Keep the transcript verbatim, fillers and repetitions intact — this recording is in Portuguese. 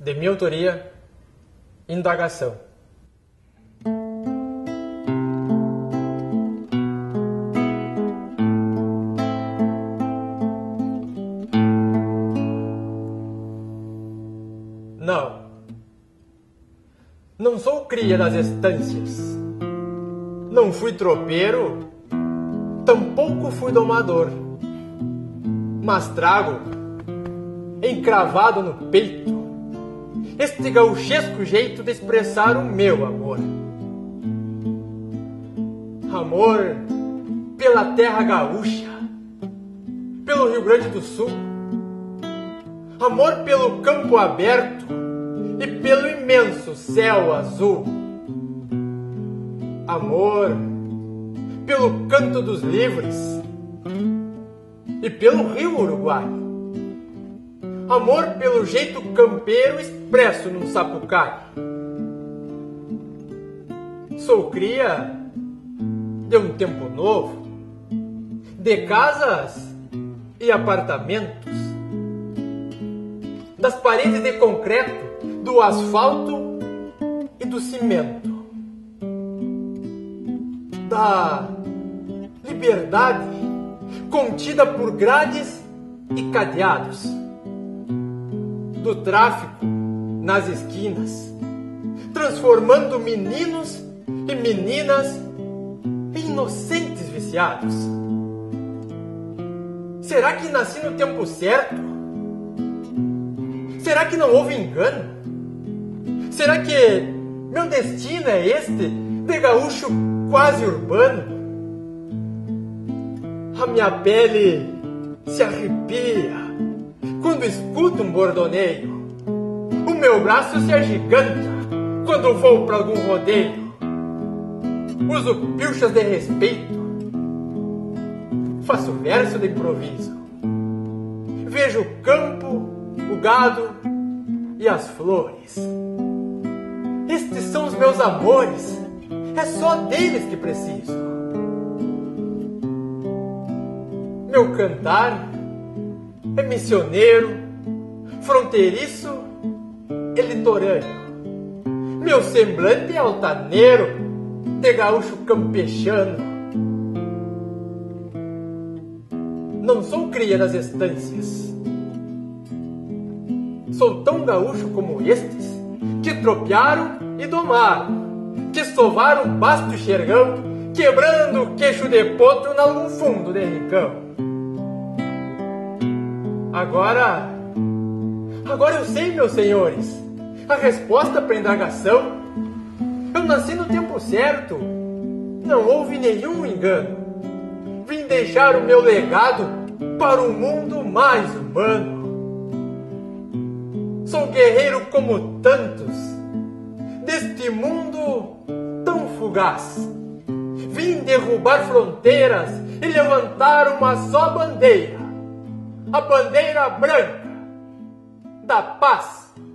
De minha autoria, indagação. Não. Não sou cria das estâncias. Não fui tropeiro, tampouco fui domador. Mas trago, encravado no peito, este gauchesco jeito de expressar o meu amor. Amor pela terra gaúcha, pelo Rio Grande do Sul. Amor pelo campo aberto e pelo imenso céu azul. Amor pelo canto dos livres e pelo rio Uruguai. Amor pelo jeito campeiro expresso num sapucai. Sou cria de um tempo novo, de casas e apartamentos, das paredes de concreto, do asfalto e do cimento, da liberdade contida por grades e cadeados, do tráfico nas esquinas, transformando meninos e meninas em inocentes viciados. Será que nasci no tempo certo? Será que não houve engano? Será que meu destino é este de gaúcho quase urbano? A minha pele se arrepia quando escuto um bordoneio. O meu braço se agiganta quando vou para algum rodeio. Uso pilchas de respeito, faço verso de improviso. Vejo o campo, o gado e as flores. Estes são os meus amores, é só deles que preciso. Meu cantar é missioneiro, fronteiriço e litorâneo. Meu semblante é altaneiro, de gaúcho campechano. Não sou cria das estâncias. Sou tão gaúcho como estes, que tropearam e domaram, que sovaram basto xergão, quebrando o queixo de potro nalgum fundo de rincão. Agora, agora eu sei, meus senhores, a resposta para a indagação. Eu nasci no tempo certo, não houve nenhum engano. Vim deixar o meu legado para um mundo mais humano. Sou guerreiro como tantos, deste mundo tão fugaz. Vim derrubar fronteiras e levantar uma só bandeira, a bandeira branca da paz.